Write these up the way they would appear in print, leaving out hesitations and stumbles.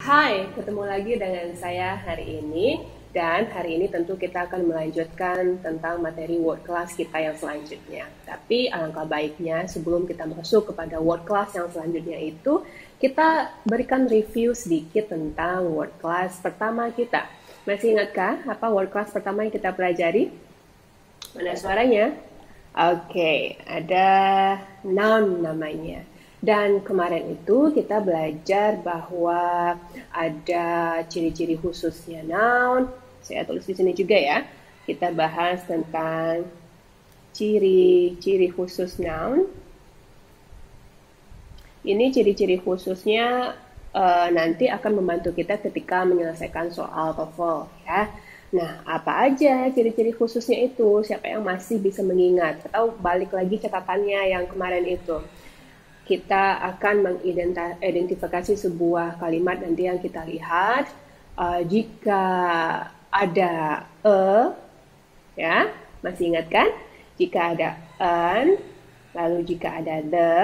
Hai, ketemu lagi dengan saya hari ini. Dan hari ini tentu kita akan melanjutkan tentang materi word class kita yang selanjutnya. Tapi alangkah baiknya sebelum kita masuk kepada word class yang selanjutnya itu, kita berikan review sedikit tentang word class pertama kita. Masih ingatkah apa word class pertama yang kita pelajari? Mana suaranya? Oke, ada noun namanya. Dan kemarin itu kita belajar bahwa ada ciri-ciri khususnya noun. Saya tulis di sini juga ya. Kita bahas tentang ciri-ciri khusus noun. Ini ciri-ciri khususnya nanti akan membantu kita ketika menyelesaikan soal TOEFL ya. Nah, apa aja ciri-ciri khususnya itu? Siapa yang masih bisa mengingat? Atau balik lagi catatannya yang kemarin itu. Kita akan mengidentifikasi sebuah kalimat nanti yang kita lihat. Jika ada ya, masih ingat kan? Jika ada an, lalu jika ada the,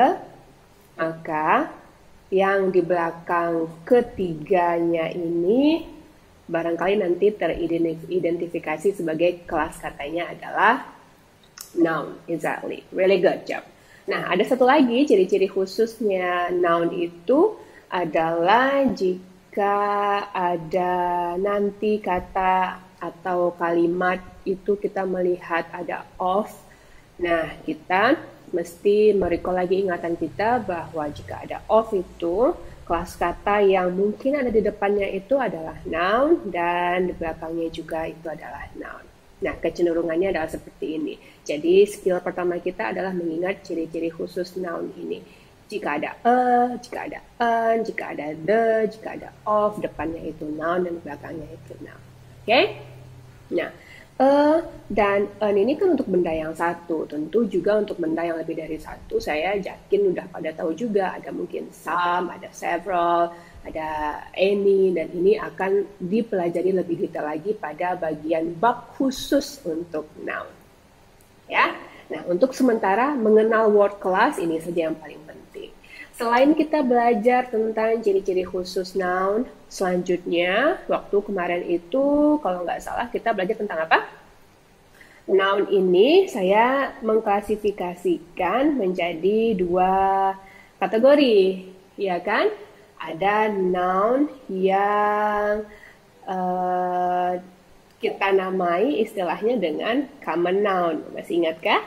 maka yang di belakang ketiganya ini barangkali nanti teridentifikasi sebagai kelas katanya adalah noun. Exactly. Really good job. Nah, ada satu lagi ciri-ciri khususnya noun itu adalah jika ada nanti kata atau kalimat itu kita melihat ada of. Nah, kita mesti merecall lagi ingatan kita bahwa jika ada of itu, kelas kata yang mungkin ada di depannya itu adalah noun dan di belakangnya juga itu adalah noun. Nah, kecenderungannya adalah seperti ini. Jadi, skill pertama kita adalah mengingat ciri-ciri khusus noun ini. Jika ada jika ada an, jika ada the, jika ada of, depannya itu noun dan belakangnya itu noun. Oke? Nah, dan an ini kan untuk benda yang satu. Tentu juga untuk benda yang lebih dari satu, saya yakin udah pada tahu juga. Ada mungkin some, ada several, ada any, dan ini akan dipelajari lebih detail lagi pada bagian bab khusus untuk noun. Ya, nah untuk sementara mengenal word class ini saja yang paling penting. Selain kita belajar tentang ciri-ciri khusus noun, selanjutnya waktu kemarin itu kalau nggak salah kita belajar tentang apa? Noun ini saya mengklasifikasikan menjadi dua kategori, ya kan? Ada noun yang kita namai istilahnya dengan common noun. Masih ingatkah?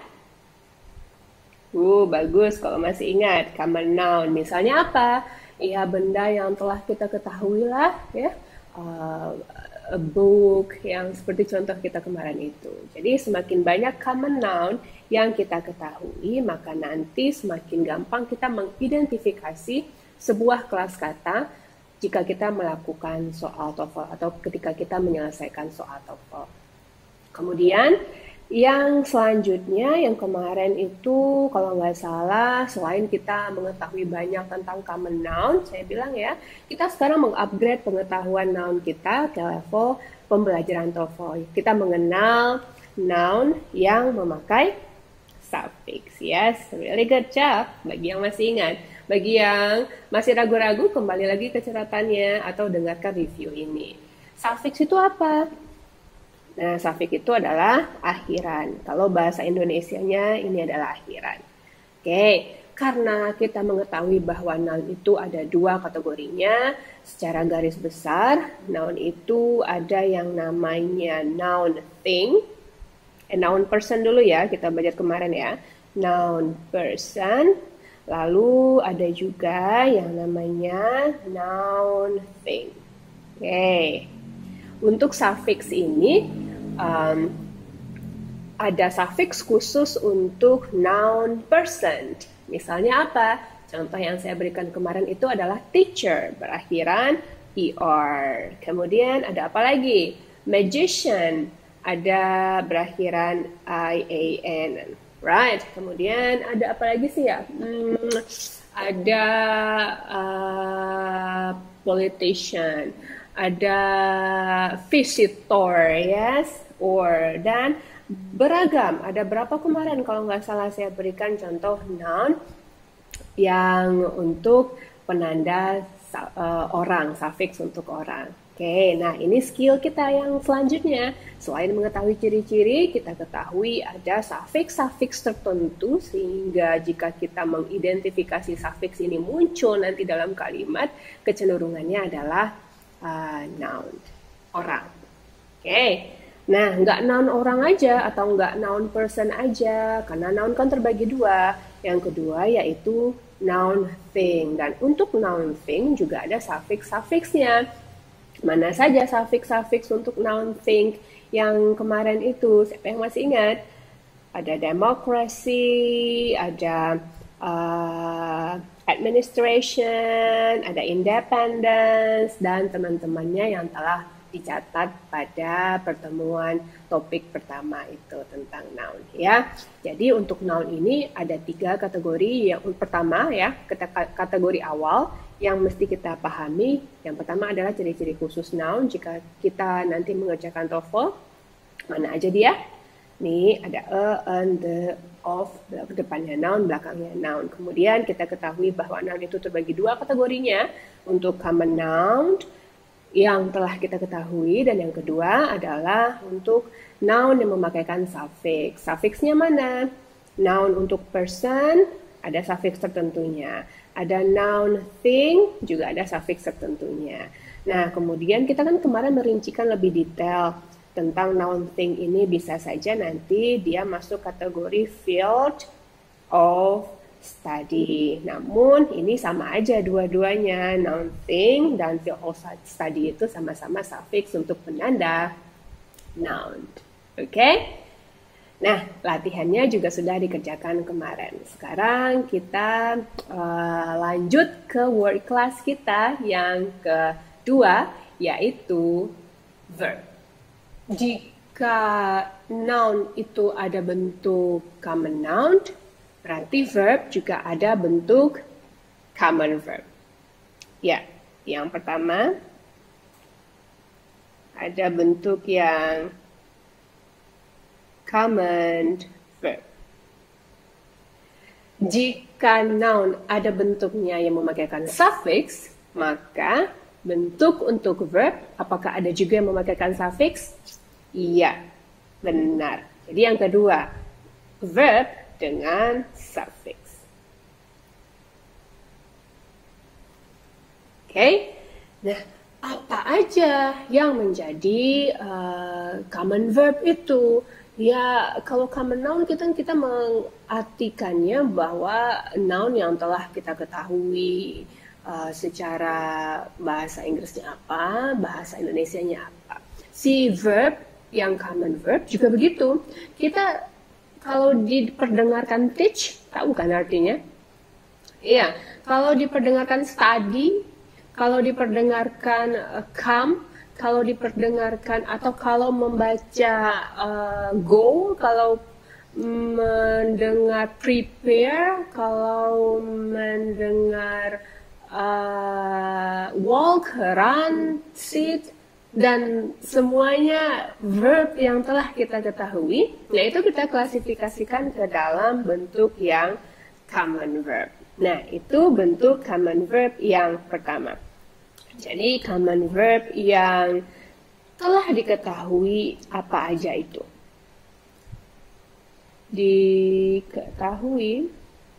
Bagus kalau masih ingat. Common noun. Misalnya apa? Ya, benda yang telah kita ketahui lah, ya. A book, yang seperti contoh kita kemarin itu. Jadi semakin banyak common noun yang kita ketahui, maka nanti semakin gampang kita mengidentifikasi sebuah kelas kata jika kita melakukan soal TOEFL atau ketika kita menyelesaikan soal TOEFL. Kemudian yang selanjutnya yang kemarin itu kalau nggak salah selain kita mengetahui banyak tentang common noun, saya bilang ya, kita sekarang mengupgrade pengetahuan noun kita ke level pembelajaran TOEFL. Kita mengenal noun yang memakai suffix. Yes, really good job bagi yang masih ingat. Bagi yang masih ragu-ragu, kembali lagi ke catatannya atau dengarkan review ini. Suffix itu apa? Nah, suffix itu adalah akhiran. Kalau bahasa Indonesianya ini adalah akhiran. Oke, karena kita mengetahui bahwa noun itu ada dua kategorinya, secara garis besar, noun itu ada yang namanya noun thing, noun person dulu ya, kita belajar kemarin ya. Noun person, lalu ada juga yang namanya noun thing. Oke, untuk suffix ini ada suffix khusus untuk noun person. Misalnya apa? Contoh yang saya berikan kemarin itu adalah teacher, berakhiran er. Kemudian ada apa lagi? Magician, ada berakhiran ian. Right, kemudian ada apa lagi sih ya? Ada politician, ada visitor, yes, or, dan beragam. Ada berapa kemarin kalau nggak salah saya berikan contoh noun yang untuk penanda orang, suffix untuk orang. Oke, nah ini skill kita yang selanjutnya. Selain mengetahui ciri-ciri, kita ketahui ada suffix-suffix tertentu sehingga jika kita mengidentifikasi suffix ini muncul nanti dalam kalimat, kecenderungannya adalah noun, orang. Oke, nah nggak noun orang aja atau nggak noun person aja, karena noun kan terbagi dua. Yang kedua yaitu noun thing, dan untuk noun thing juga ada suffix-suffixnya. Mana saja suffix-suffix untuk noun thing yang kemarin itu? Siapa yang masih ingat? Ada democracy, ada administration, ada independence, dan teman-temannya yang telah dicatat pada pertemuan topik pertama itu tentang noun ya. Jadi untuk noun ini ada 3 kategori. Yang pertama ya, kategori awal yang mesti kita pahami. Yang pertama adalah ciri-ciri khusus noun. Jika kita nanti mengerjakan TOEFL, mana aja dia? Nih ada an, the, of, depannya noun, belakangnya noun. Kemudian kita ketahui bahwa noun itu terbagi 2 kategorinya. Untuk common noun yang telah kita ketahui, dan yang kedua adalah untuk noun yang memakaikan suffix. Suffixnya mana? Noun untuk person ada suffix tertentunya. Ada noun thing juga ada suffix tertentunya. Nah, kemudian kita kan kemarin merincikan lebih detail tentang noun thing ini, bisa saja nanti dia masuk kategori field of study. Namun ini sama aja dua-duanya, noun thing dan field of study itu sama-sama suffix untuk penanda noun. Oke? Nah, latihannya juga sudah dikerjakan kemarin. Sekarang kita lanjut ke word class kita yang kedua, yaitu verb. Jika noun itu ada bentuk common noun, berarti verb juga ada bentuk common verb. Ya, yang pertama ada bentuk yang common verb. Jika noun ada bentuknya yang memakaikan suffix, maka bentuk untuk verb, apakah ada juga yang memakaikan suffix? Iya, benar. Jadi yang kedua, verb dengan suffix. Oke, nah apa aja yang menjadi common verb itu? Ya, kalau common noun kita mengartikannya bahwa noun yang telah kita ketahui secara bahasa Inggrisnya apa, bahasa Indonesianya apa. Si verb yang common verb juga begitu. Kita kalau diperdengarkan teach, tahu kan artinya? Iya, kalau diperdengarkan study, kalau diperdengarkan come, kalau diperdengarkan atau kalau membaca go, kalau mendengar prepare, kalau mendengar walk, run, sit, dan semuanya verb yang telah kita ketahui, nah itu kita klasifikasikan ke dalam bentuk yang common verb. Nah, itu bentuk common verb yang pertama. Jadi common verb yang telah diketahui apa aja itu? Diketahui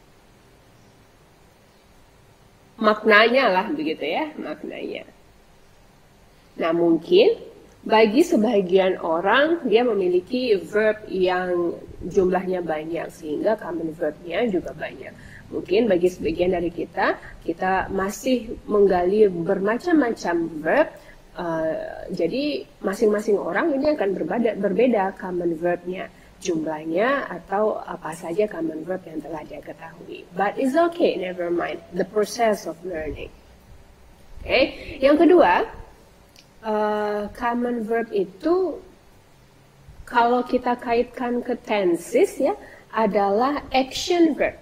maknanya lah, begitu ya, maknanya. Nah, mungkin bagi sebagian orang dia memiliki verb yang jumlahnya banyak sehingga common verbnya juga banyak. Mungkin bagi sebagian dari kita masih menggali bermacam-macam verb. Jadi masing-masing orang ini akan berbeda common verbnya, jumlahnya atau apa saja common verb yang telah dia ketahui. But it's okay, never mind. The process of learning. Okay. Yang kedua, common verb itu kalau kita kaitkan ke tenses ya adalah action verb.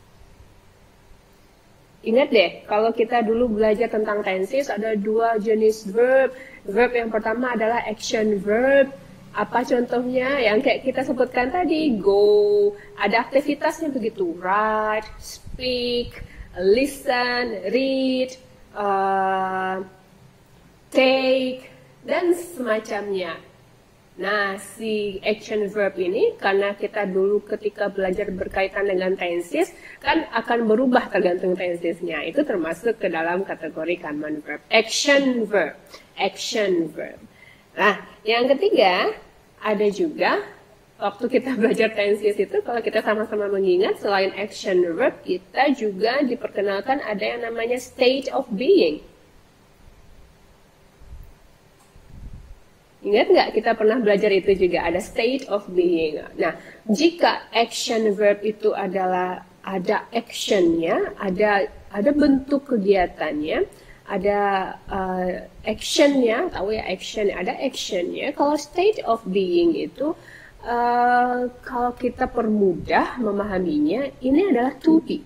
Ingat deh, kalau kita dulu belajar tentang tenses ada 2 jenis verb. Verb yang pertama adalah action verb. Apa contohnya? Yang kayak kita sebutkan tadi, go. Ada aktivitasnya begitu, write, speak, listen, read, take, dan semacamnya. Nah, si action verb ini, karena kita dulu ketika belajar berkaitan dengan tenses, kan akan berubah tergantung tensesnya. Itu termasuk ke dalam kategori common verb. Action verb. Action verb. Nah, yang ketiga, ada juga, waktu kita belajar tenses itu, kalau kita sama-sama mengingat, selain action verb, kita juga diperkenalkan ada yang namanya state of being. Ingat nggak kita pernah belajar itu juga, ada state of being. Nah, jika action verb itu adalah ada actionnya, ada bentuk kegiatannya, ada actionnya, tahu ya action, ada actionnya. Kalau state of being itu, kalau kita permudah memahaminya, ini adalah to be.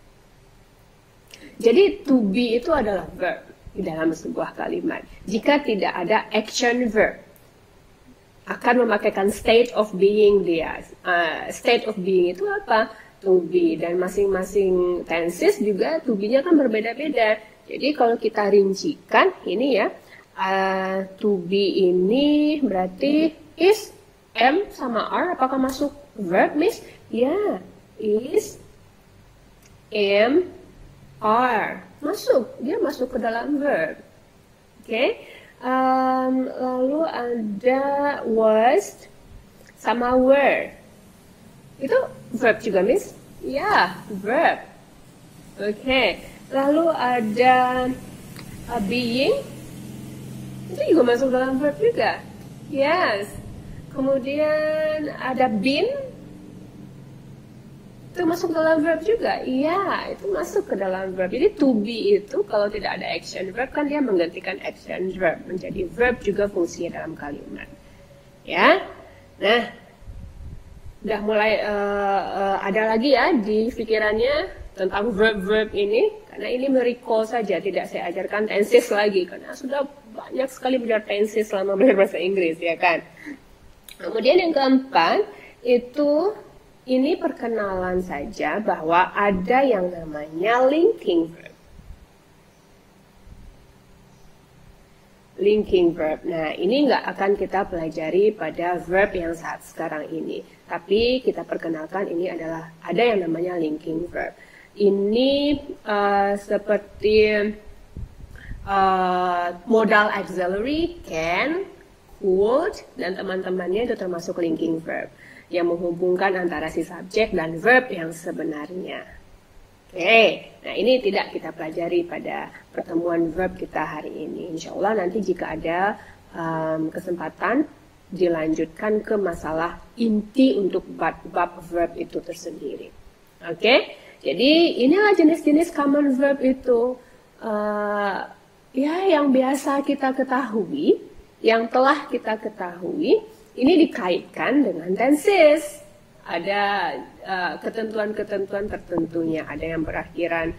Jadi to be itu adalah verb di dalam sebuah kalimat. Jika tidak ada action verb, akan memakaikan state of being dia. State of being itu apa? To be. Dan masing-masing tenses juga to be-nya kan berbeda-beda. Jadi kalau kita rincikan ini ya, to be ini berarti is, am sama are. Apakah masuk verb, Miss? Ya, is, am, are. Masuk, dia masuk ke dalam verb. Oke. Lalu ada was sama were. Itu verb juga, Miss? Ya, verb. Oke. Lalu ada being. Itu juga masuk dalam verb juga. Yes. Kemudian ada been. Itu masuk dalam verb juga? Iya, itu masuk ke dalam verb. Jadi to be itu kalau tidak ada action verb kan dia menggantikan action verb. Menjadi verb juga fungsinya dalam kalimat. Ya, nah, udah mulai ada lagi ya di pikirannya tentang verb-verb ini. Karena ini merecall saja, tidak saya ajarkan tenses lagi. Karena sudah banyak sekali belajar tenses selama belajar bahasa Inggris, ya kan. Kemudian yang keempat, itu ini perkenalan saja bahwa ada yang namanya linking verb. Linking verb. Nah, ini nggak akan kita pelajari pada verb yang saat sekarang ini. Tapi kita perkenalkan ini adalah ada yang namanya linking verb. Ini seperti modal auxiliary, can, could, dan teman-temannya itu termasuk linking verb yang menghubungkan antara si subjek dan verb yang sebenarnya. Oke, nah ini tidak kita pelajari pada pertemuan verb kita hari ini. Insya Allah nanti jika ada kesempatan dilanjutkan ke masalah inti untuk bab verb itu tersendiri. Oke, jadi inilah jenis-jenis common verb itu. Ya, yang biasa kita ketahui, yang telah kita ketahui, ini dikaitkan dengan tenses. Ada ketentuan-ketentuan tertentunya. Ada yang berakhiran,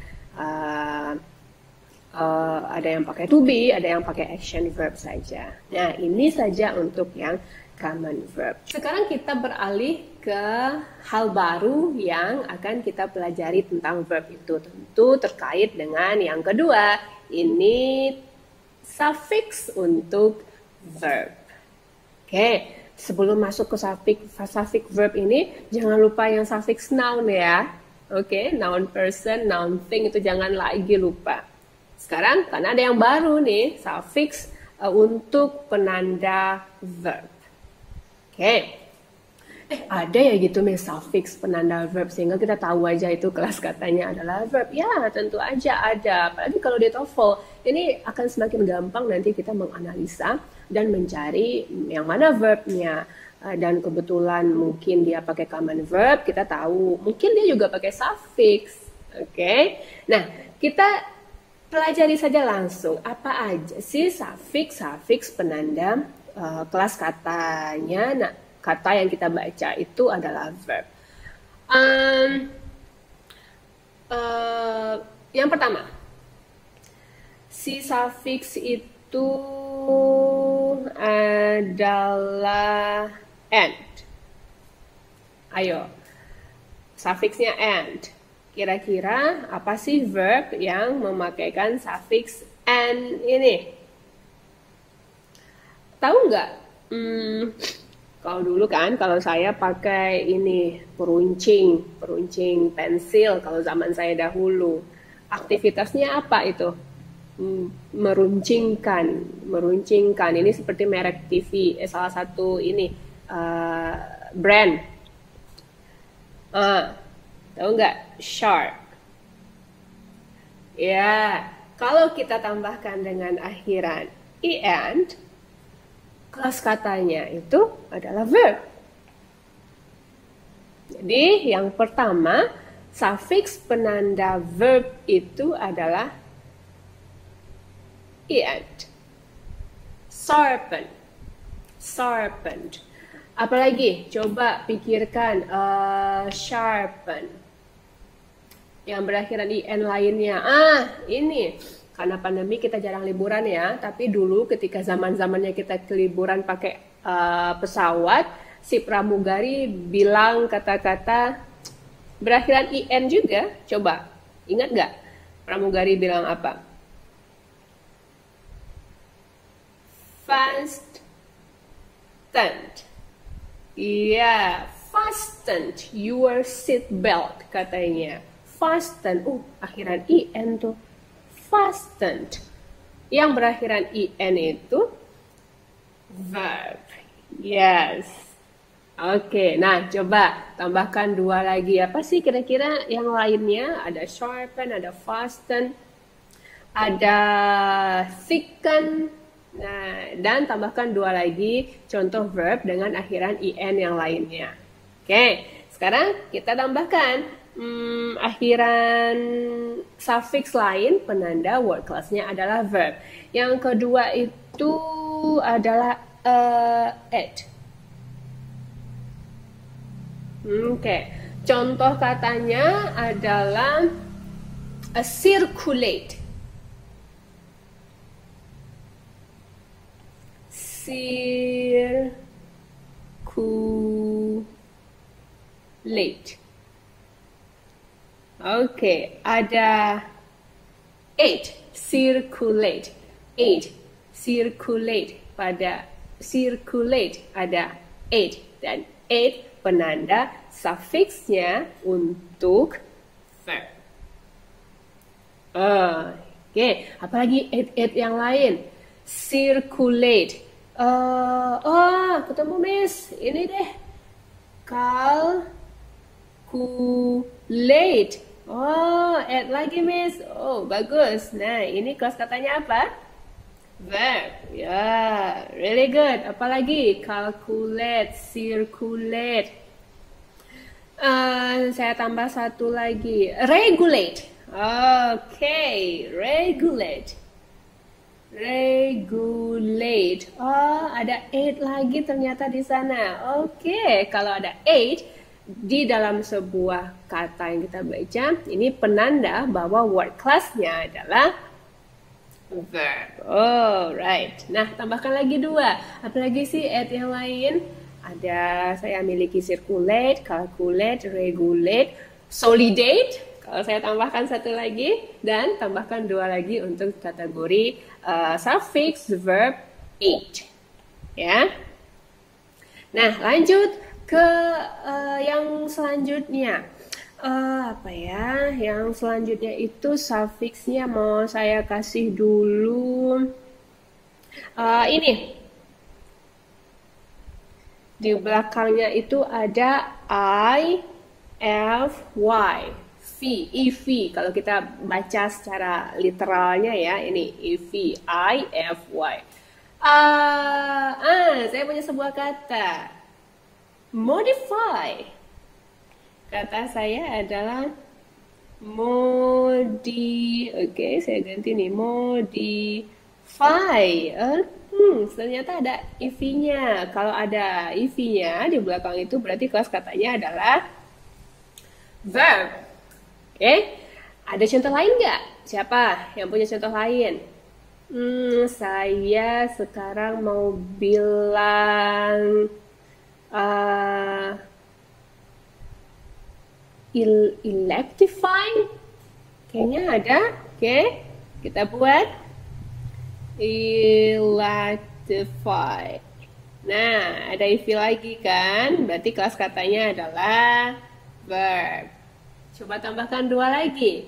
ada yang pakai to be, ada yang pakai action verb saja. Nah, ini saja untuk yang common verb. Sekarang kita beralih ke hal baru yang akan kita pelajari tentang verb itu. Tentu terkait dengan yang kedua. Ini suffix untuk verb. Oke. Sebelum masuk ke suffix verb ini, jangan lupa yang suffix noun ya. Oke, noun person, noun thing itu jangan lagi lupa. Sekarang karena ada yang baru nih, suffix untuk penanda verb. Oke. Ada ya gitu nih suffix penanda verb sehingga kita tahu aja itu kelas katanya adalah verb. Ya, tentu aja ada. Apalagi kalau di TOEFL, ini akan semakin gampang nanti kita menganalisa dan mencari yang mana verbnya. Dan kebetulan mungkin dia pakai common verb, kita tahu. Mungkin dia juga pakai suffix. Oke. Nah, kita pelajari saja langsung. Apa aja sih suffix penanda kelas katanya. Nah, kata yang kita baca itu adalah verb. Yang pertama, si suffix itu adalah and. Ayo, suffixnya and. Kira-kira apa sih verb yang memakaikan suffix "an" ini? Tahu nggak? Kalau dulu kan, kalau saya pakai ini peruncing pensil kalau zaman saya dahulu. Aktivitasnya apa itu? Meruncingkan. Ini seperti merek TV, salah satu ini brand. Tahu nggak? Sharp. Ya, kalau kita tambahkan dengan akhiran "en", kelas katanya itu adalah verb. Jadi yang pertama, suffix penanda verb itu adalah "en". Sharpen. Apalagi? Coba pikirkan sharpen. Yang berakhiran "en" lainnya. Ini. Karena pandemi kita jarang liburan ya, tapi dulu ketika zaman-zamannya kita liburan pakai pesawat, si pramugari bilang kata-kata berakhiran "en" juga. Coba, ingat nggak? Pramugari bilang apa? Fastened. Iya, fastened your seat belt katanya. Fasten. Akhiran "en" tuh. Fastened. Yang berakhiran "en" itu verb. Yes. Oke, nah coba tambahkan 2 lagi. Apa sih kira-kira yang lainnya? Ada sharpen, ada fasten, ada thicken. Nah, dan tambahkan 2 lagi contoh verb dengan akhiran "en" yang lainnya. Oke, sekarang kita tambahkan akhiran suffix lain penanda word class-nya adalah verb. Yang kedua itu adalah "ed". Oke, contoh katanya adalah circulate. Circulate. Oke, ada "ed", circulate. Pada circulate ada "ed", dan "ed" penanda suffixnya untuk verb. Oke, apalagi "ed" yang lain? Circulate. Ketemu Miss. Ini deh. Calculate. Add lagi Miss. Bagus. Nah, ini kelas katanya apa? Verb. Ya, really good. Apalagi? Calculate, circulate. Saya tambah satu lagi. Regulate. Regulate. Ada "ed" lagi ternyata di sana. Kalau ada "ed" di dalam sebuah kata yang kita baca, ini penanda bahwa word class-nya adalah verb. Right. Nah, tambahkan lagi 2. Apalagi sih "ed" yang lain? Ada, saya miliki circulate, calculate, regulate, solidate. Kalau saya tambahkan satu lagi, dan tambahkan 2 lagi untuk kategori suffix verb "ed". Ya. Nah, lanjut ke yang selanjutnya. Yang selanjutnya itu suffixnya mau saya kasih dulu. Ini. Di belakangnya itu ada I, F, Y. EV. Kalau kita baca secara literalnya ya, ini EV, I, F, Y. Saya punya sebuah kata. Modify. Kata saya adalah saya ganti nih. Modify. Ternyata ada EV-nya. Kalau ada EV-nya di belakang itu berarti kelas katanya adalah verb. Ada contoh lain nggak? Siapa yang punya contoh lain? Saya sekarang mau bilang electrifying. Kayaknya ada. Oke, kita buat electrify. Nah, ada if lagi kan? Berarti kelas katanya adalah verb. Coba tambahkan 2 lagi.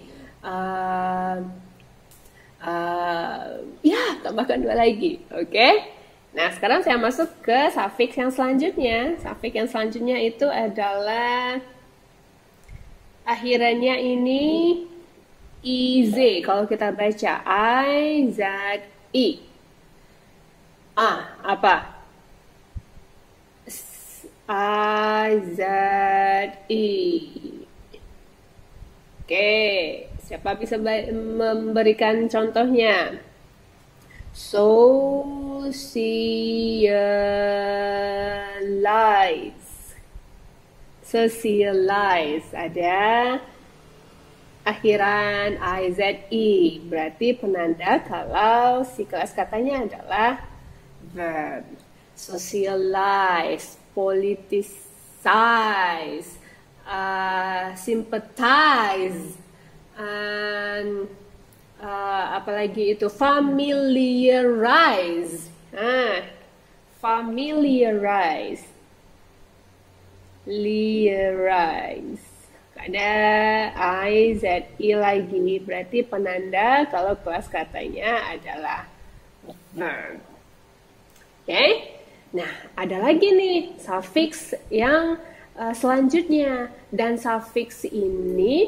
Ya, tambahkan 2 lagi. Oke. Nah, sekarang saya masuk ke suffix yang selanjutnya. Suffix yang selanjutnya itu adalah akhirannya ini iz. Kalau kita baca I, Z, I. Apa? I, Z, I. Oke, siapa bisa memberikan contohnya? Socialize. Ada akhiran IZI. Berarti penanda kalau si kelas katanya adalah verb. Socialize, politicize, sympathize, and apalagi itu familiarize. Familiarize. Ada I, Z, I lagi. Berarti penanda kalau kelas katanya adalah verb. Oke. Nah, ada lagi nih suffix yang selanjutnya. Dan suffix ini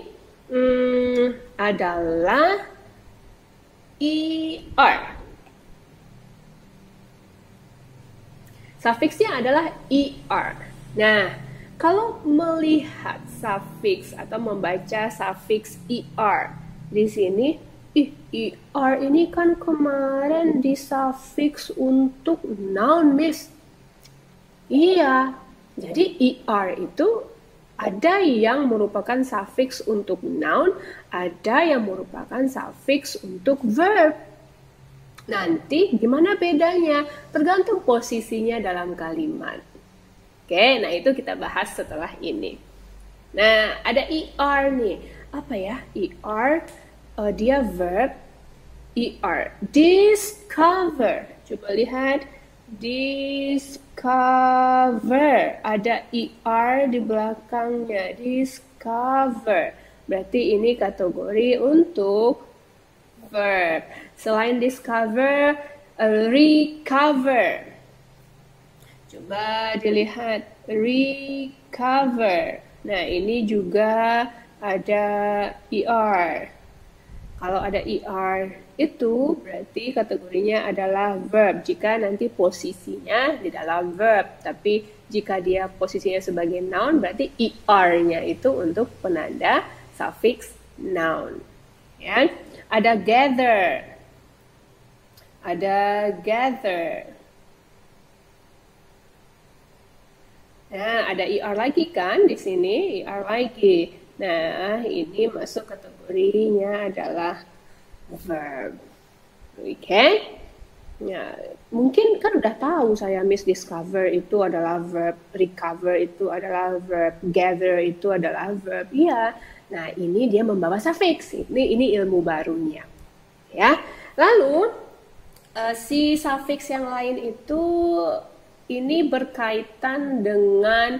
adalah ER. Suffixnya adalah ER. Nah, kalau melihat suffix atau membaca suffix ER di sini, ER ini kan kemarin di suffix untuk noun, Miss. Iya, jadi ER itu ada yang merupakan suffix untuk noun, ada yang merupakan suffix untuk verb. Nanti gimana bedanya? Tergantung posisinya dalam kalimat. Oke, nah itu kita bahas setelah ini. Nah, ada ER nih. Apa ya? ER, dia verb. ER, discover. Coba lihat. Discover. Ada ER di belakangnya. Discover. Berarti ini kategori untuk verb. Selain discover, recover. Coba dilihat, recover. Nah, ini juga ada ER. Kalau ada ER itu berarti kategorinya adalah verb jika nanti posisinya di dalam verb. Tapi jika dia posisinya sebagai noun berarti ER-nya itu untuk penanda suffix noun. Ya. Ada gather. Ada gather. Nah, ada ER lagi kan di sini, ER lagi. Nah, ini masuk kategorinya adalah verb. Oke? Nah, mungkin kan udah tahu saya Miss discover itu adalah verb, recover itu adalah verb, gather itu adalah verb. Iya. Nah, ini dia membawa suffix. Ini ilmu barunya. Ya. Lalu si suffix yang lain itu ini berkaitan dengan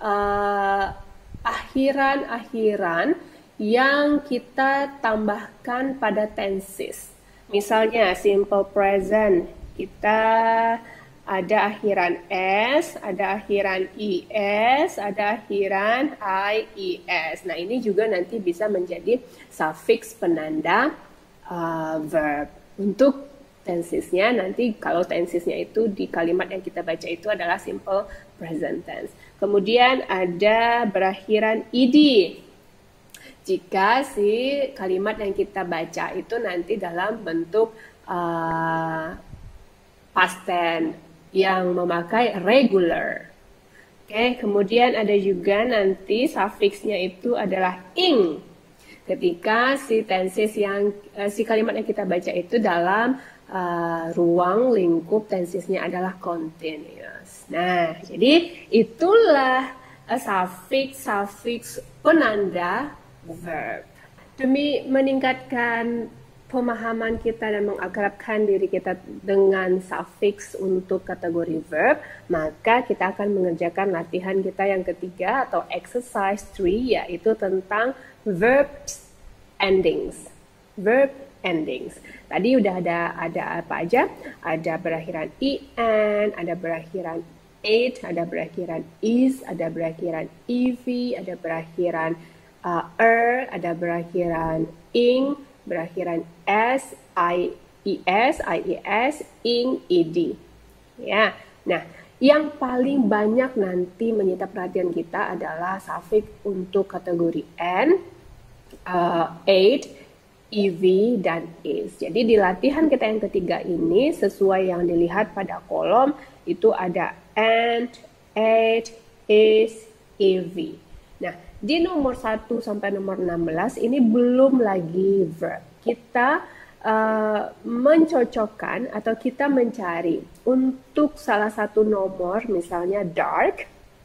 akhiran-akhiran yang kita tambahkan pada tenses. Misalnya simple present, kita ada akhiran S, ada akhiran IS, ada akhiran IES. Nah, ini juga nanti bisa menjadi suffix penanda verb. Untuk tensesnya nanti kalau tensesnya itu di kalimat yang kita baca itu adalah simple present tense. Kemudian ada berakhiran ed. Jika si kalimat yang kita baca itu nanti dalam bentuk past tense yang memakai regular. Oke, kemudian ada juga nanti suffixnya itu adalah ing. Ketika si tenses yang si kalimat yang kita baca itu dalam ruang lingkup tensesnya adalah continuous. Nah, jadi itulah suffix penanda verb. Demi meningkatkan pemahaman kita dan mengakrabkan diri kita dengan suffix untuk kategori verb, maka kita akan mengerjakan latihan kita yang ketiga atau exercise 3, yaitu tentang verb endings. Verb endings. Tadi udah ada apa aja? Ada berakhiran en, ada berakhiran it, ada berakhiran is, ada berakhiran ev, ada berakhiran ada berakhiran ing, berakhiran s, ies, ing, ed. Ya. Nah, yang paling banyak nanti menyita perhatian kita adalah suffix untuk kategori n, ate, ev, dan is. Jadi di latihan kita yang ketiga ini, sesuai yang dilihat pada kolom, itu ada and, ate, is, ev. Nah, di nomor 1 sampai nomor 16 ini belum lagi verb. Kita mencocokkan atau kita mencari untuk salah satu nomor, misalnya dark.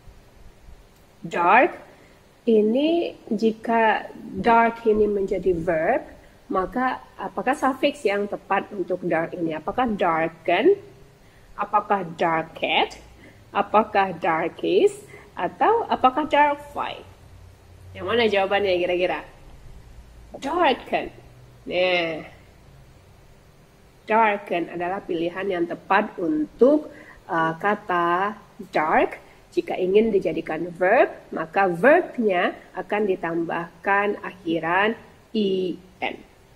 Dark, ini jika dark ini menjadi verb, maka apakah suffix yang tepat untuk dark ini? Apakah darken? Apakah darket? Apakah darkest? Atau apakah darkfy? Yang mana jawabannya kira-kira? Darken. Nah, darken adalah pilihan yang tepat untuk kata dark. Jika ingin dijadikan verb, maka verbnya akan ditambahkan akhiran en.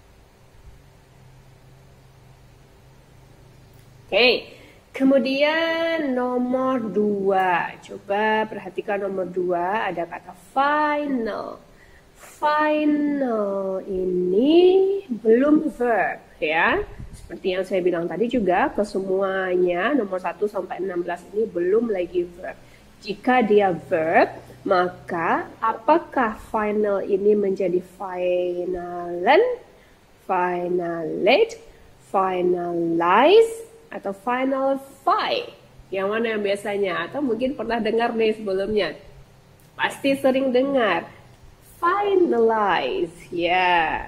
Oke. Kemudian nomor 2, coba perhatikan nomor 2, ada kata final. Final ini belum verb ya. Seperti yang saya bilang tadi juga, kesemuanya nomor 1 sampai 16 ini belum lagi verb. Jika dia verb, maka apakah final ini menjadi finalen, finalate, finalize, atau final five? Yang mana yang biasanya? Atau mungkin pernah dengar nih sebelumnya. Pasti sering dengar. Finalize, ya.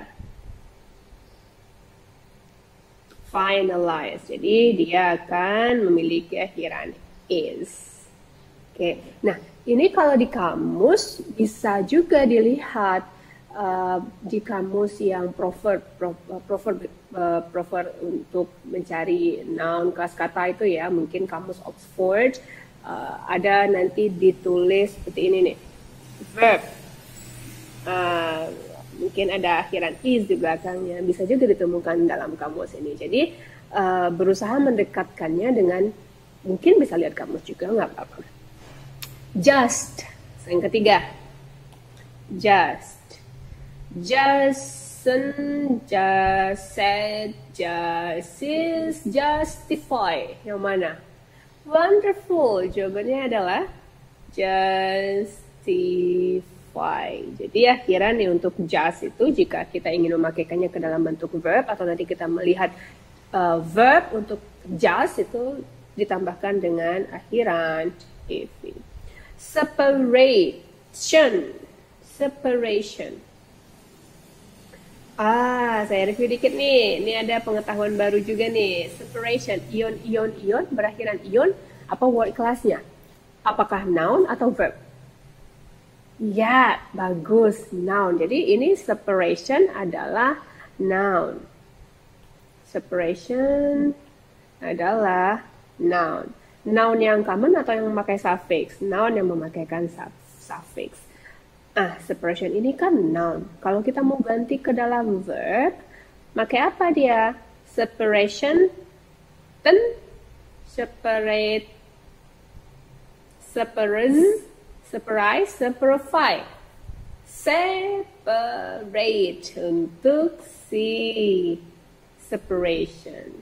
Finalize. Jadi dia akan memiliki akhiran is. Oke. Nah, ini kalau di kamus bisa juga dilihat di kamus yang prefer untuk mencari noun kelas kata itu ya, mungkin kamus Oxford ada nanti ditulis seperti ini nih, verb, mungkin ada akhiran is di belakangnya, bisa juga ditemukan dalam kamus ini. Jadi berusaha mendekatkannya dengan, mungkin bisa lihat kamus juga, nggak apa-apa. Just, yang ketiga, just. Justn, just said, justice, justify. Yang mana? Wonderful. Jawabannya adalah justify. Jadi akhiran nih untuk just itu, jika kita ingin memakaikannya ke dalam bentuk verb, atau nanti kita melihat verb untuk just itu ditambahkan dengan akhiran if. Separation. Separation. Saya review dikit nih. Ini ada pengetahuan baru juga nih. Separation. Ion berakhiran ion. Apa word kelasnya? Apakah noun atau verb? Ya, bagus. Noun. Jadi ini separation adalah noun. Separation adalah noun. Noun yang common atau yang memakai suffix? Noun yang memakaikan suffix. Separation ini kan noun. Kalau kita mau ganti ke dalam verb, pakai apa dia? Separation, separate, separize, separify. Separate untuk si separation.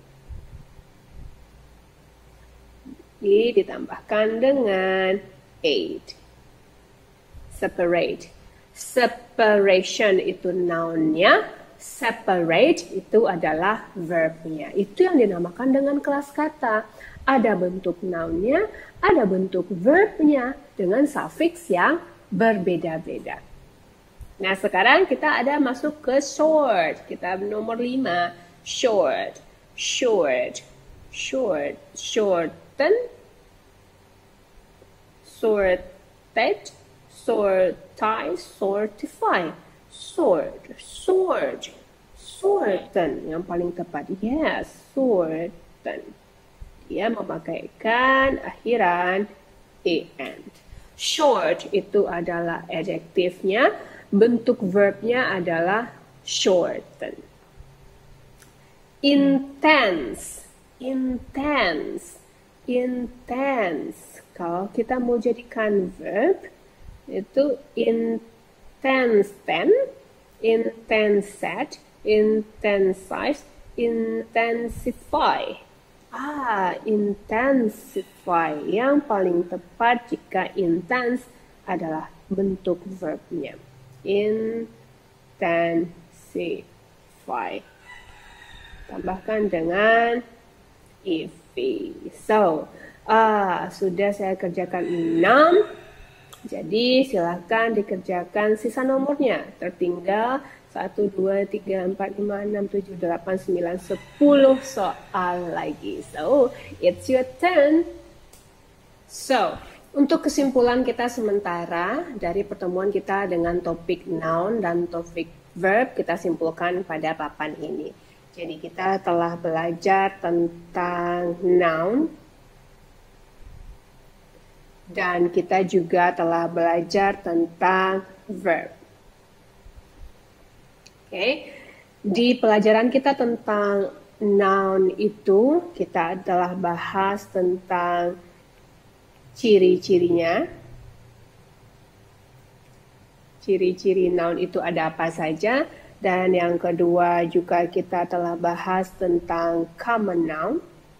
Ini ditambahkan dengan ate. Separate. Separation itu nounnya, Separate itu adalah verbnya. Itu yang dinamakan dengan kelas kata. Ada bentuk noun-nya, ada bentuk verbnya dengan suffix yang berbeda-beda. Nah, sekarang kita ada masuk ke short. Kita nomor 5. Short, short, short, shorten, sorted, sortize, sortify. Sword, sword, shorten yang paling tepat. Yes, shorten. Dia memakaikan akhiran en. Short itu adalah adjektifnya, bentuk verbnya adalah shorten. Intense, intense, intense. Kalau kita mau jadikan verb, itu intensen, intensat, intensize, intensify. Intensify. Yang paling tepat jika intense adalah bentuk verbnya. Intensify. Tambahkan dengan if. So, sudah saya kerjakan 6. Jadi silakan dikerjakan sisa nomornya. Tertinggal 1, 2, 3, 4, 5, 6, 7, 8, 9, 10 soal lagi. So, it's your turn. So, untuk kesimpulan kita sementara dari pertemuan kita dengan topik noun dan topik verb, kita simpulkan pada papan ini. Jadi kita telah belajar tentang noun, dan kita juga telah belajar tentang verb. Di pelajaran kita tentang noun itu, kita telah bahas tentang ciri-cirinya. Ciri-ciri noun itu ada apa saja. Dan yang kedua juga kita telah bahas tentang common noun.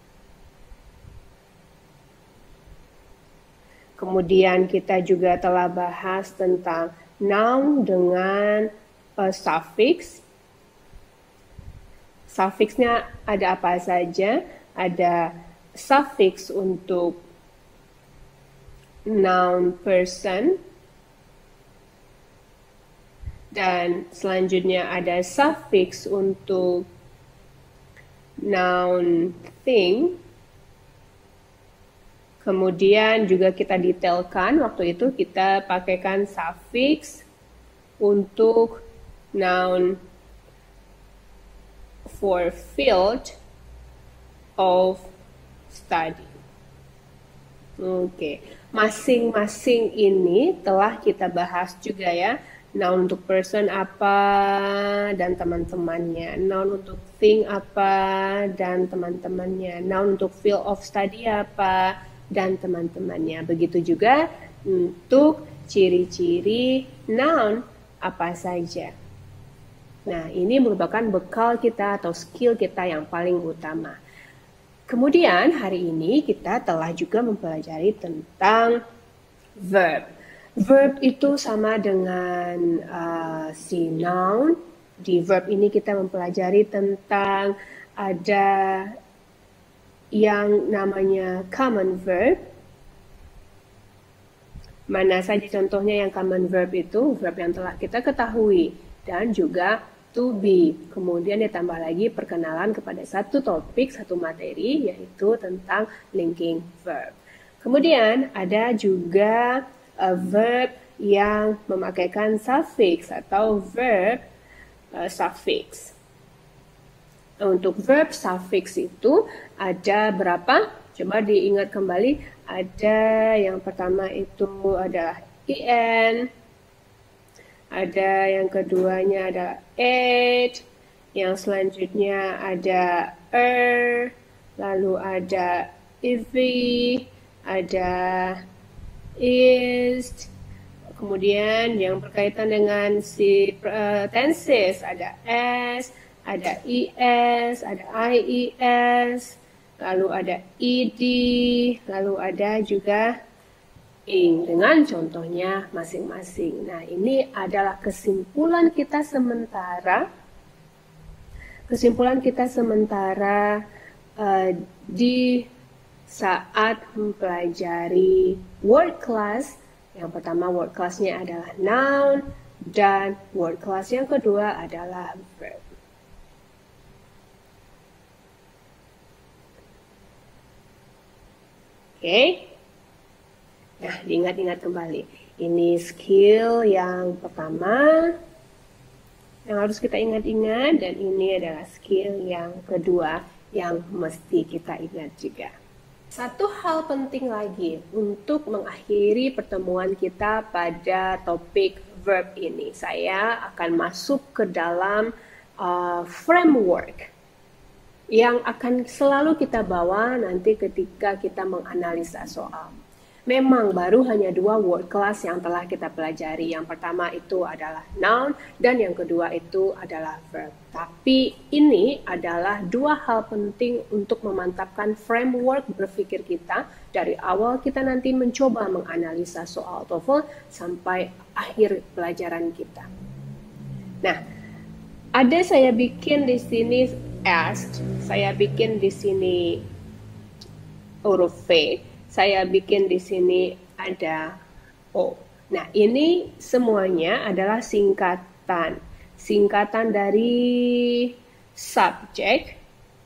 Kemudian kita juga telah bahas tentang noun dengan suffix. Suffixnya ada apa saja? Ada suffix untuk noun person. Dan selanjutnya ada suffix untuk noun thing. Kemudian juga kita detailkan, waktu itu kita pakaikan suffix untuk noun for field of study. Masing-masing ini telah kita bahas juga ya. Noun untuk person apa dan teman-temannya. Noun untuk thing apa dan teman-temannya. Noun untuk field of study apa dan teman-temannya. Begitu juga untuk ciri-ciri noun apa saja. Nah, ini merupakan bekal kita atau skill kita yang paling utama. Kemudian hari ini kita telah juga mempelajari tentang verb. Verb itu sama dengan si noun. Di verb ini kita mempelajari tentang ada yang namanya common verb. Mana saja contohnya yang common verb itu? Verb yang telah kita ketahui. Dan juga to be. Kemudian ditambah lagi perkenalan kepada satu topik, satu materi, yaitu tentang linking verb. Kemudian ada juga verb yang memakaikan suffix atau verb suffix. Untuk verb suffix itu ada berapa? Coba diingat kembali. Ada yang pertama itu adalah en. Ada yang keduanya ada it, yang selanjutnya ada lalu ada ivy, ada is, kemudian yang berkaitan dengan si tenses ada s, ada es, ada ies, lalu ada ed, lalu ada juga dengan contohnya masing-masing. Nah, ini adalah kesimpulan kita sementara kesimpulan kita sementara di saat mempelajari word class, yang pertama word class-nya adalah noun, dan word class yang kedua adalah verb. Oke? Nah, diingat-ingat kembali. Ini skill yang pertama yang harus kita ingat-ingat, dan ini adalah skill yang kedua yang mesti kita ingat juga. Satu hal penting lagi untuk mengakhiri pertemuan kita pada topik verb ini. Saya akan masuk ke dalam framework yang akan selalu kita bawa nanti ketika kita menganalisa soal. Memang baru hanya 2 word class yang telah kita pelajari. Yang pertama itu adalah noun dan yang kedua itu adalah verb. Tapi ini adalah 2 hal penting untuk memantapkan framework berpikir kita dari awal kita nanti mencoba menganalisa soal TOEFL sampai akhir pelajaran kita. Nah, ada saya bikin di sini asked, saya bikin di sini huruf V. Saya bikin di sini ada O. Nah, ini semuanya adalah singkatan. Singkatan dari subject,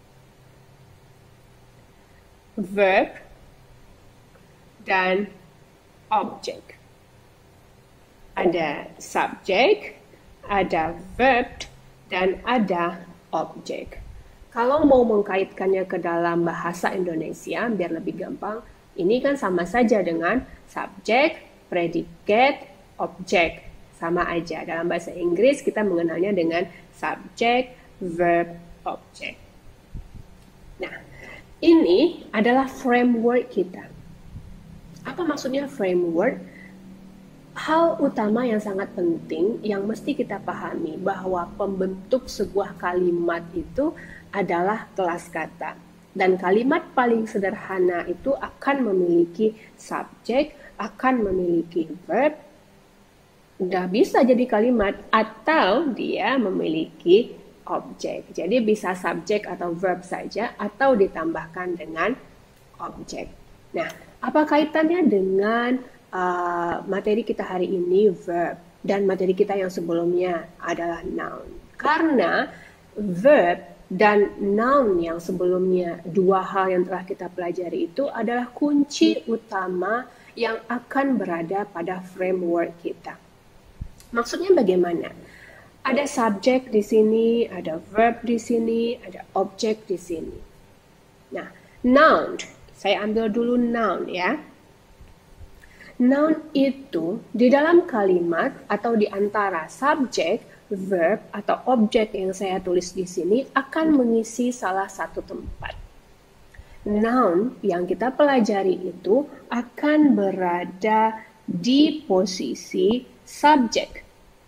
verb, dan object. Ada subject, ada verb, dan ada object. Kalau mau mengkaitkannya ke dalam bahasa Indonesia, biar lebih gampang, ini kan sama saja dengan subjek, predikat, objek. Sama aja. Dalam bahasa Inggris kita mengenalnya dengan subjek, verb, object. Nah, ini adalah framework kita. Apa maksudnya framework? Hal utama yang sangat penting yang mesti kita pahami bahwa pembentuk sebuah kalimat itu adalah kelas kata. Dan kalimat paling sederhana itu akan memiliki subjek, akan memiliki verb, udah bisa jadi kalimat, atau dia memiliki objek. Jadi bisa subjek atau verb saja, atau ditambahkan dengan objek. Nah, apa kaitannya dengan materi kita hari ini, verb, dan materi kita yang sebelumnya adalah noun? Karena verb dan noun yang sebelumnya, 2 hal yang telah kita pelajari itu adalah kunci utama yang akan berada pada framework kita. Maksudnya bagaimana? Ada subjek di sini, ada verb di sini, ada objek di sini. Nah, noun, saya ambil dulu noun ya. Noun itu di dalam kalimat atau di antara subjek, verb atau objek yang saya tulis di sini akan mengisi salah satu tempat. Noun yang kita pelajari itu akan berada di posisi subjek.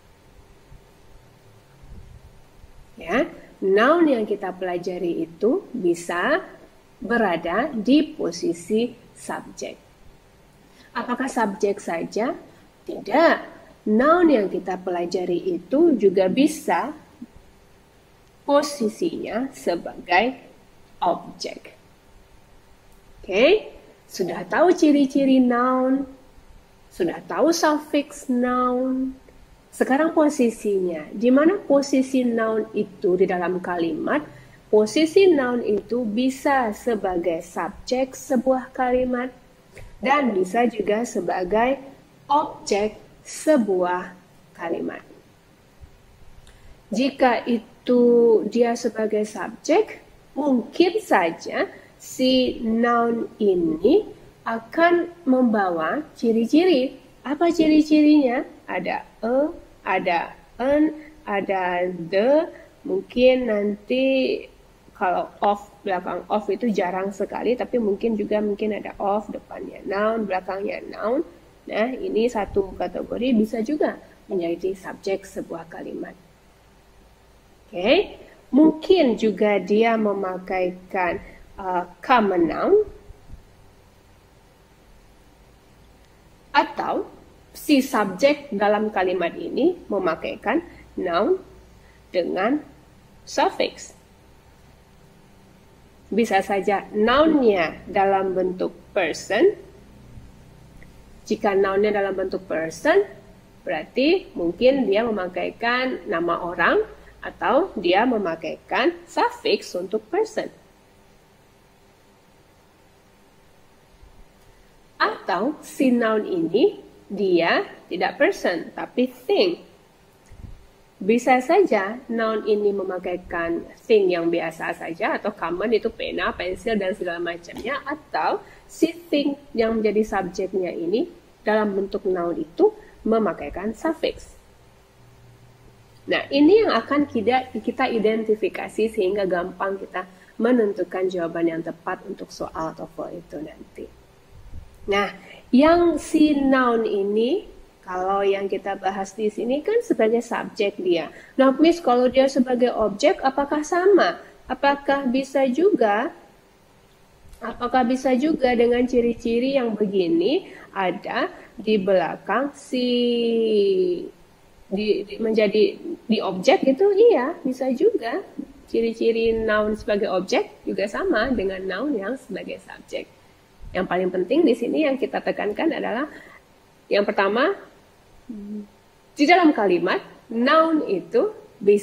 Ya, noun yang kita pelajari itu bisa berada di posisi subjek. Apakah subjek saja? Tidak. Noun yang kita pelajari itu juga bisa posisinya sebagai objek. Oke, sudah tahu ciri-ciri noun, sudah tahu suffix noun. Sekarang posisinya, di mana posisi noun itu di dalam kalimat? Posisi noun itu bisa sebagai subjek sebuah kalimat dan bisa juga sebagai objek sebuah kalimat. Jika itu dia sebagai subjek, mungkin saja si noun ini akan membawa ciri-ciri. Apa ciri-cirinya? Ada ada an, ada the. Mungkin nanti kalau of, belakang of itu jarang sekali, tapi mungkin ada of, depannya noun, belakangnya noun. Nah, ini satu kategori bisa juga menjadi subjek sebuah kalimat. Oke, mungkin juga dia memakaikan common noun, atau si subjek dalam kalimat ini memakaikan noun dengan suffix. bisa saja noun-nya dalam bentuk person. Jika noun-nya dalam bentuk person, berarti mungkin dia memakaikan nama orang atau dia memakaikan suffix untuk person. Atau si noun ini dia tidak person tapi thing. Bisa saja noun ini memakaikan thing yang biasa saja atau common itu pena, pensil dan segala macamnya, atau si thing yang menjadi subjeknya ini dalam bentuk noun itu memakaikan suffix. Nah, ini yang akan kita identifikasi sehingga gampang kita menentukan jawaban yang tepat untuk soal TOEFL itu nanti. Nah, yang si noun ini, kalau yang kita bahas di sini kan sebagai subjek dia. Nah, Miss, kalau dia sebagai objek, apakah sama? Apakah bisa juga dengan ciri-ciri yang begini ada di belakang si menjadi di objek gitu? Iya, bisa juga. Ciri-ciri noun sebagai objek juga sama dengan noun yang sebagai subjek. Yang paling penting di sini yang kita tekankan adalah yang pertama, di dalam kalimat noun itu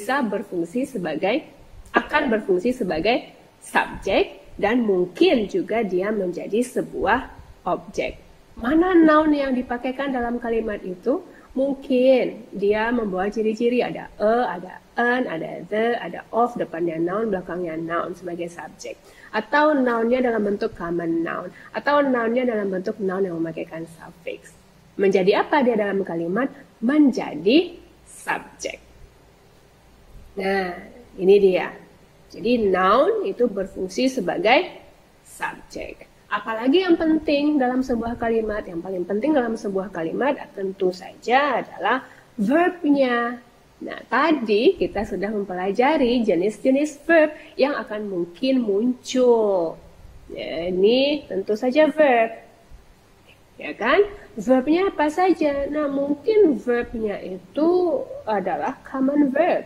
akan berfungsi sebagai subjek dan mungkin juga dia menjadi sebuah objek. Mana noun yang dipakaikan dalam kalimat itu? Mungkin dia membawa ciri-ciri, ada ada an, ada the, ada of, depannya noun, belakangnya noun sebagai subjek. Atau nounnya dalam bentuk common noun, atau nounnya dalam bentuk noun yang memakaikan suffix. Menjadi apa dia dalam kalimat? Menjadi subjek. Nah, ini dia. Jadi noun itu berfungsi sebagai subjek. Apalagi yang penting dalam sebuah kalimat? Yang paling penting dalam sebuah kalimat tentu saja adalah verbnya. Nah, tadi kita sudah mempelajari jenis-jenis verb yang akan mungkin muncul. Ya, ini tentu saja verb. Ya kan? Verbnya apa saja? Nah, mungkin verbnya itu adalah common verb.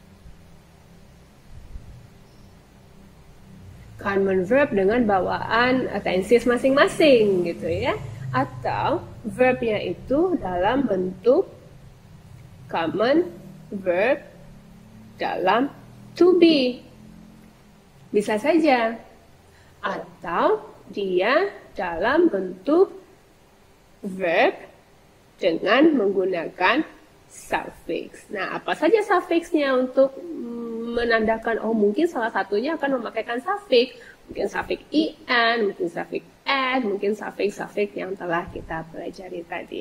Common verb dengan bawaan tenses masing-masing gitu ya. Atau verbnya itu dalam bentuk common verb dalam to be. Bisa saja. Atau dia dalam bentuk verb dengan menggunakan suffix. Nah, apa saja suffixnya untuk menandakan, oh mungkin salah satunya akan memakaikan suffix. Mungkin suffix in, mungkin suffix at, mungkin suffix-suffix yang telah kita pelajari tadi.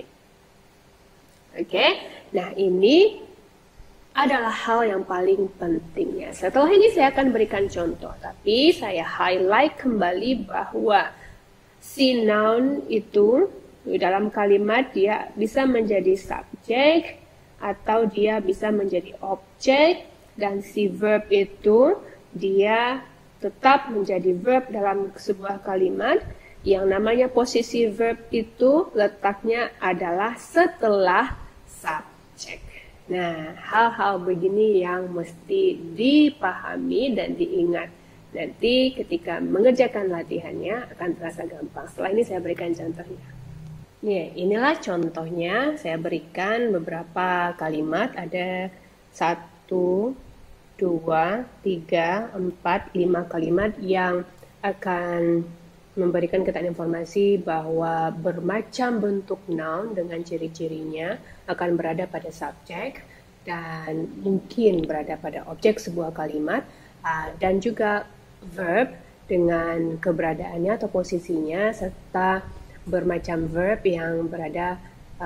Oke, nah ini adalah hal yang paling pentingnya. Setelah ini saya akan berikan contoh, tapi saya highlight kembali bahwa si noun itu dalam kalimat dia bisa menjadi subjek atau dia bisa menjadi objek, dan si verb itu dia tetap menjadi verb dalam sebuah kalimat. Yang namanya posisi verb itu letaknya adalah setelah subjek. Nah, hal-hal begini yang mesti dipahami dan diingat. Nanti ketika mengerjakan latihannya akan terasa gampang. Setelah ini saya berikan contohnya. Inilah contohnya. Saya berikan beberapa kalimat. Ada 1, 2, 3, 4, 5 kalimat yang akan memberikan kita informasi bahwa bermacam bentuk noun dengan ciri-cirinya akan berada pada subjek dan mungkin berada pada objek sebuah kalimat, dan juga verb dengan keberadaannya atau posisinya, serta bermacam verb yang berada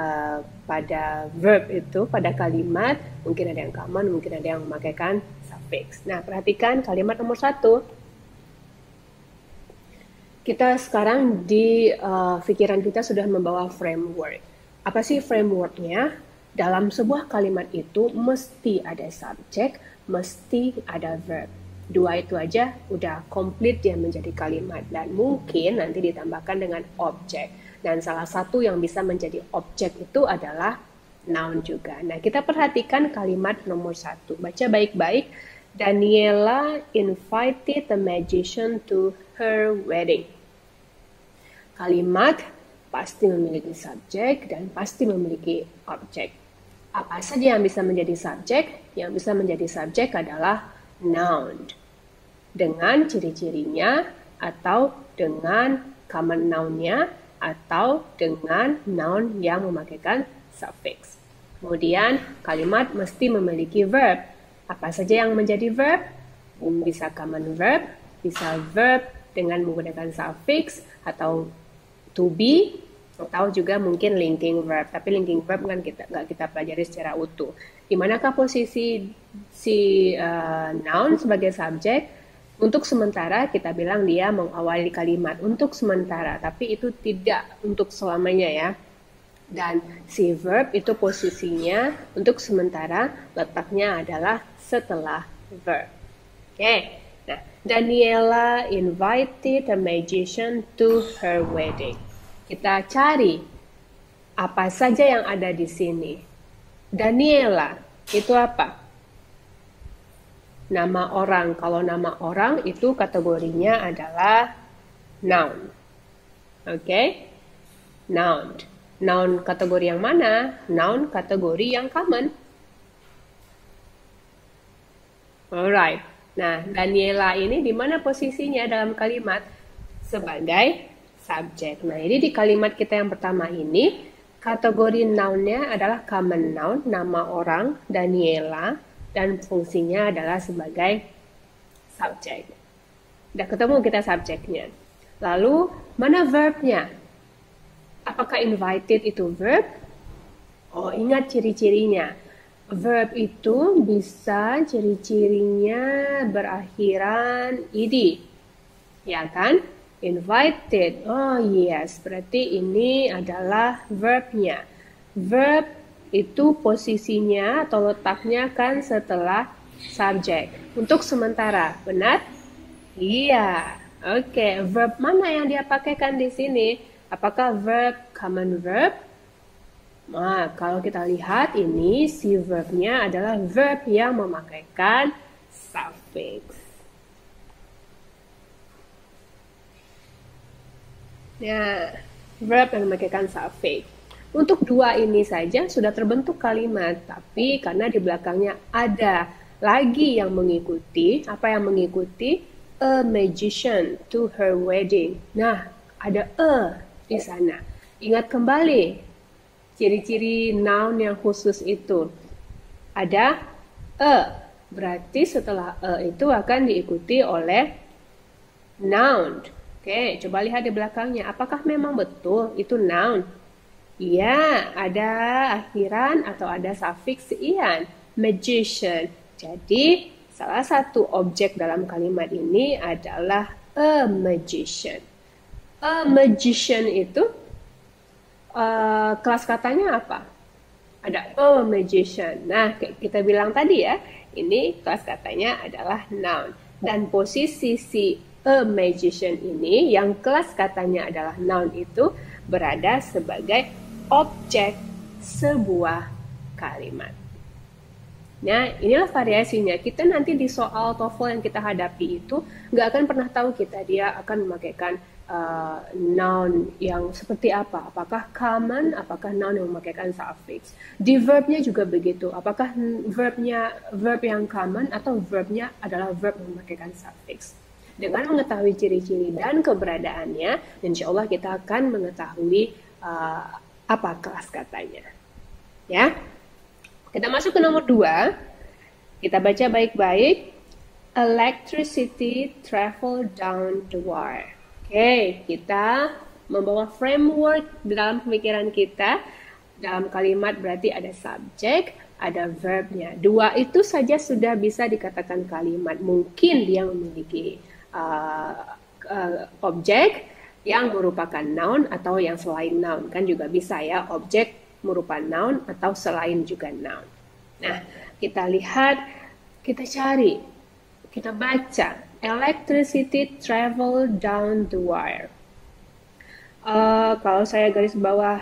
pada verb itu, pada kalimat. Mungkin ada yang common, mungkin ada yang memakaikan suffix. Nah, perhatikan kalimat nomor 1. Kita sekarang di pikiran kita sudah membawa framework. Apa sih frameworknya? Dalam sebuah kalimat itu mesti ada subjek, mesti ada verb. 2 itu aja udah komplit dia menjadi kalimat, dan mungkin nanti ditambahkan dengan objek. Dan salah satu yang bisa menjadi objek itu adalah noun juga. Nah, kita perhatikan kalimat nomor 1. Baca baik-baik. Daniela invited the magician to her wedding. Kalimat pasti memiliki subjek dan pasti memiliki objek. Apa saja yang bisa menjadi subjek? Yang bisa menjadi subjek adalah noun. Dengan ciri-cirinya atau dengan common noun-nya atau dengan noun yang memakaikan suffix. Kemudian kalimat mesti memiliki verb. Apa saja yang menjadi verb? Bisa common verb, bisa verb dengan menggunakan suffix atau to be, atau juga mungkin linking verb. Tapi linking verb kan nggak kita pelajari secara utuh. Di manakah posisi si noun sebagai subjek? Untuk sementara kita bilang dia mengawali kalimat untuk sementara, tapi itu tidak untuk selamanya ya. Dan si verb itu posisinya untuk sementara letaknya adalah setelah verb. Oke. Nah, Daniela invited a magician to her wedding. Kita cari apa saja yang ada di sini. Daniela itu apa? Nama orang. Kalau nama orang itu kategorinya adalah noun. Oke? Noun. Noun kategori yang mana? Noun kategori yang common. Alright. Nah, Daniela ini di mana posisinya dalam kalimat? Sebagai subjek. Nah, ini di kalimat kita yang pertama ini, kategori noun-nya adalah common noun, nama orang, Daniela, dan fungsinya adalah sebagai subjek. Udah ketemu kita subjeknya. Lalu, mana verbnya? Apakah invited itu verb? Oh, ingat ciri-cirinya. Verb itu bisa ciri-cirinya berakhiran ed. Ya kan? Invited. Oh yes, berarti ini adalah verbnya. Verb itu posisinya atau letaknya kan setelah subjek. Untuk sementara, benar? Iya. Oke, verb mana yang dia pakaikan di sini? Apakah verb common verb? Nah, kalau kita lihat ini si verbnya adalah verb yang memakaikan suffix. Nah, verb yang memakaikan suffix. Untuk dua ini saja sudah terbentuk kalimat, tapi karena di belakangnya ada lagi yang mengikuti, apa yang mengikuti? A magician to her wedding. Nah, ada a di sana. Ingat kembali ciri-ciri noun yang khusus itu. Ada a, berarti setelah a itu akan diikuti oleh noun. Oke, coba lihat di belakangnya. Apakah memang betul itu noun? Ya, ada akhiran atau ada suffix ian, magician. Jadi, salah satu objek dalam kalimat ini adalah a magician. A magician itu kelas katanya apa? Ada a magician. Nah, kita bilang tadi ya, ini kelas katanya adalah noun. Dan posisi si a magician ini, yang kelas katanya adalah noun itu, berada sebagai objek sebuah kalimat. Nah, inilah variasinya. Kita nanti di soal TOEFL yang kita hadapi itu nggak akan pernah tahu dia akan memakaikan noun yang seperti apa. Apakah common, apakah noun yang memakaikan suffix. Di verbnya juga begitu. Apakah verbnya verb yang common atau verbnya adalah verb yang memakaikan suffix. Dengan mengetahui ciri-ciri dan keberadaannya, insya Allah kita akan mengetahui apa kelas katanya. Ya. Kita masuk ke nomor 2. Kita baca baik-baik. Electricity travel down the wire. Oke, kita membawa framework dalam pemikiran kita. Dalam kalimat berarti ada subjek, ada verbnya. 2 itu saja sudah bisa dikatakan kalimat. Mungkin dia memiliki objek yang merupakan noun atau yang selain noun. Kan juga bisa ya, objek merupakan noun atau selain juga noun. Nah, kita lihat, kita cari, kita baca. Electricity travel down the wire. Kalau saya garis bawah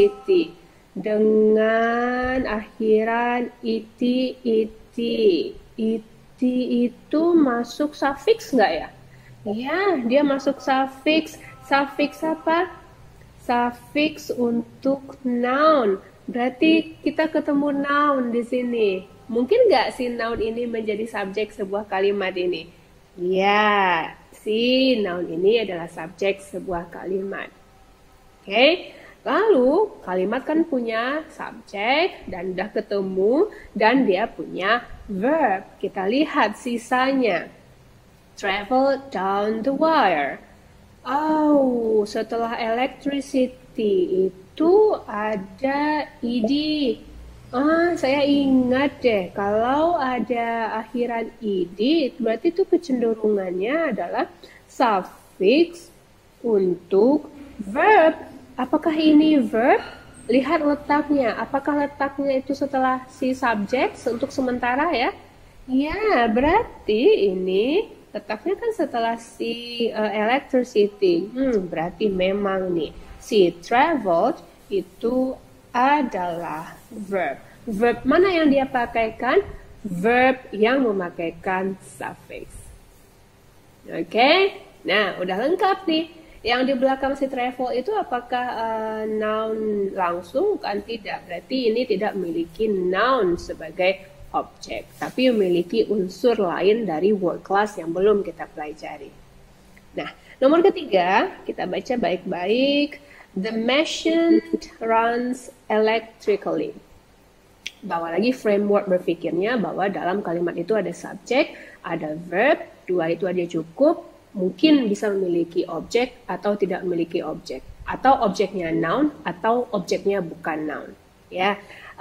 electricity dengan akhiran iti, It itu masuk suffix nggak ya? Ya, dia masuk suffix. Suffix apa? Suffix untuk noun. Berarti kita ketemu noun di sini. Mungkin nggak si noun ini menjadi subjek sebuah kalimat ini? Ya, si noun ini adalah subjek sebuah kalimat. Oke, lalu kalimat kan punya subjek dan udah ketemu dan dia punya verb. Kita lihat sisanya. Travel down the wire. Oh, setelah electricity itu ada ed. Saya ingat deh, kalau ada akhiran ed, berarti itu kecenderungannya adalah suffix untuk verb. Apakah ini verb? Lihat letaknya. Apakah letaknya itu setelah si subjek untuk sementara ya? Ya, berarti ini letaknya kan setelah si electricity. Berarti memang nih, si traveled itu adalah verb. Verb mana yang dia pakaikan? Verb yang memakaikan suffix. Oke? Nah, udah lengkap nih. Yang di belakang si travel itu apakah noun langsung? Kan tidak. Berarti ini tidak memiliki noun sebagai objek, tapi memiliki unsur lain dari word class yang belum kita pelajari. Nah, nomor ketiga, kita baca baik-baik. The machine runs electrically. Bawa lagi framework berpikirnya bahwa dalam kalimat itu ada subjek, ada verb, dua itu aja cukup, mungkin bisa memiliki objek atau tidak memiliki objek, atau objeknya noun atau objeknya bukan noun. Ya,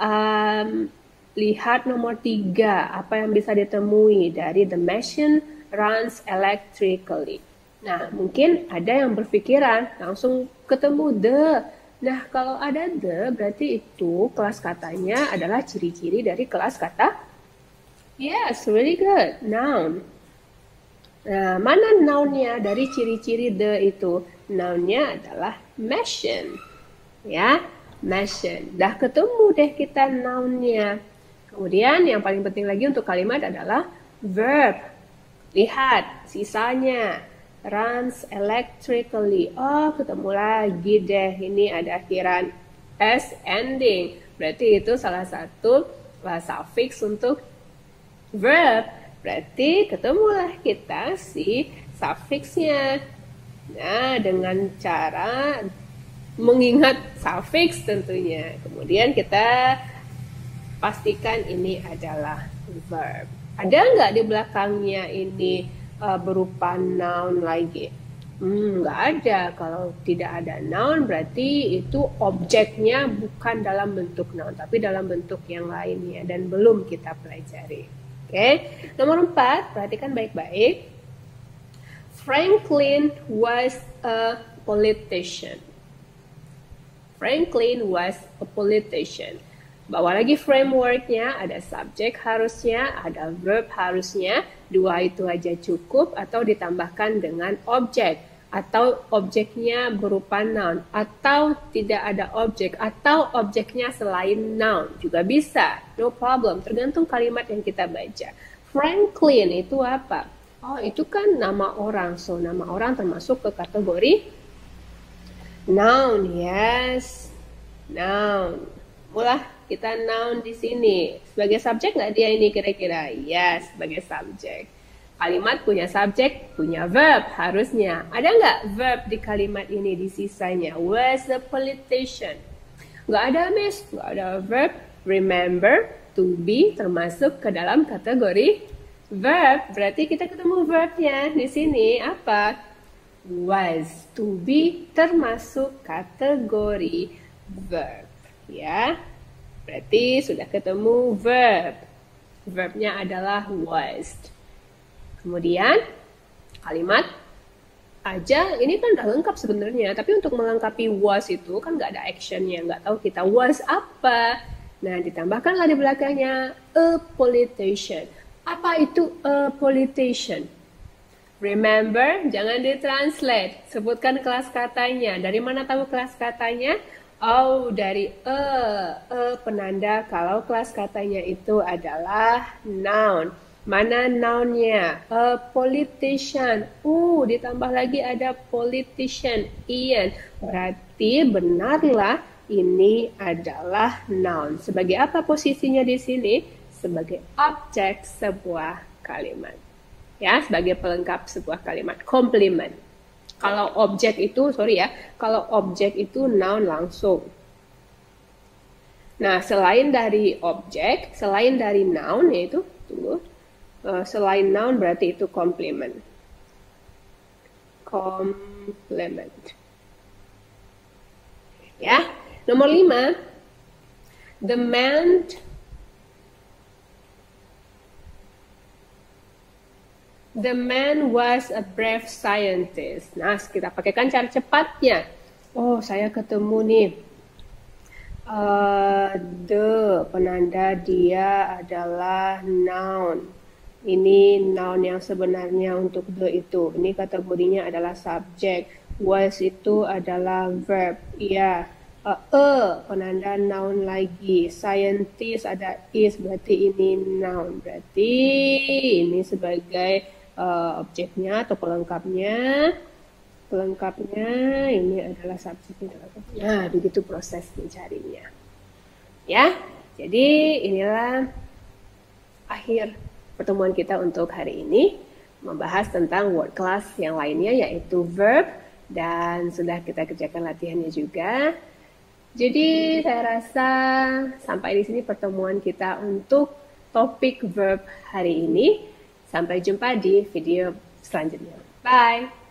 lihat nomor 3, apa yang bisa ditemui dari the machine runs electrically. Nah, mungkin ada yang berpikiran langsung ketemu the. Nah, kalau ada the, berarti itu kelas katanya adalah ciri-ciri dari kelas kata. Yes, really good. Noun. Nah, mana nounnya dari ciri-ciri the itu? Nounnya adalah machine. Ya, machine. Dah ketemu deh kita nounnya. Kemudian yang paling penting lagi untuk kalimat adalah verb. Lihat sisanya. Runs electrically. Oh, ketemu lagi deh. Ini ada akhiran s ending. Berarti itu salah satu suffix untuk verb. Berarti ketemulah kita si suffixnya. Nah, dengan cara mengingat suffix tentunya. Kemudian kita pastikan ini adalah verb. Ada nggak di belakangnya ini berupa noun lagi? Nggak ada. Kalau tidak ada noun berarti itu objeknya bukan dalam bentuk noun, tapi dalam bentuk yang lainnya dan belum kita pelajari. Oke, nomor 4, perhatikan baik-baik. Franklin was a politician. Franklin was a politician. Bawa lagi frameworknya, ada subjek harusnya, ada verb harusnya, dua itu aja cukup, atau ditambahkan dengan objek, atau objeknya berupa noun, atau tidak ada objek, atau objeknya selain noun, juga bisa, no problem, tergantung kalimat yang kita baca. Franklin itu apa? Oh, itu kan nama orang, so nama orang termasuk ke kategori noun, yes, noun. Mulai kita noun di sini. Sebagai subjek nggak dia ini kira-kira? Ya, sebagai subjek. Kalimat punya subjek, punya verb harusnya. Ada nggak verb di kalimat ini di sisanya? Was the politician? Nggak ada, miss. Nggak ada verb. Remember, to be termasuk ke dalam kategori verb. Berarti kita ketemu verbnya di sini. Apa? Was. To be termasuk kategori verb. Ya, berarti sudah ketemu verb. Verbnya adalah was. Kemudian kalimat aja ini kan udah lengkap sebenarnya, tapi untuk melengkapi was itu kan nggak ada actionnya, nggak tahu kita was apa. Nah, ditambahkanlah di belakangnya a politician. Apa itu a politician? Remember, jangan ditranslate. Sebutkan kelas katanya. Dari mana tahu kelas katanya? Oh, dari penanda kalau kelas katanya itu adalah noun. Mana nounnya? A politician. Ditambah lagi ada politician. Ian. Berarti benarlah ini adalah noun. Sebagai apa posisinya di sini? Sebagai objek sebuah kalimat. Ya, sebagai pelengkap sebuah kalimat. Komplement. Kalau objek itu, kalau objek itu noun langsung. Nah, selain dari objek, selain dari noun, yaitu, selain noun berarti itu complement. Complement. Ya, nomor 5. The man was a brave scientist. Nah, kita pakaikan cara cepatnya. Saya ketemu nih. The penanda dia adalah noun. Ini noun yang sebenarnya untuk the itu. Ini kategorinya adalah subjek. Was itu adalah verb. Ya. Penanda noun lagi. Scientist ada is, berarti ini noun. Berarti ini sebagai objeknya atau pelengkapnya. Pelengkapnya ini adalah subjeknya. Nah, begitu proses mencarinya. Ya, jadi inilah akhir pertemuan kita untuk hari ini. Membahas tentang word class yang lainnya, yaitu verb. Dan sudah kita kerjakan latihannya juga. Jadi saya rasa sampai di sini pertemuan kita untuk topik verb hari ini. Sampai jumpa di video selanjutnya. Bye!